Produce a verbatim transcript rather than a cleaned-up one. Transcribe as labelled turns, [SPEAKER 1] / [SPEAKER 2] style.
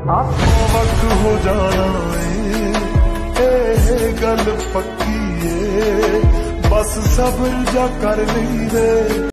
[SPEAKER 1] आपको वक्त हो जाना ए गल पक्की है, बस सब्र जा कर ली दे।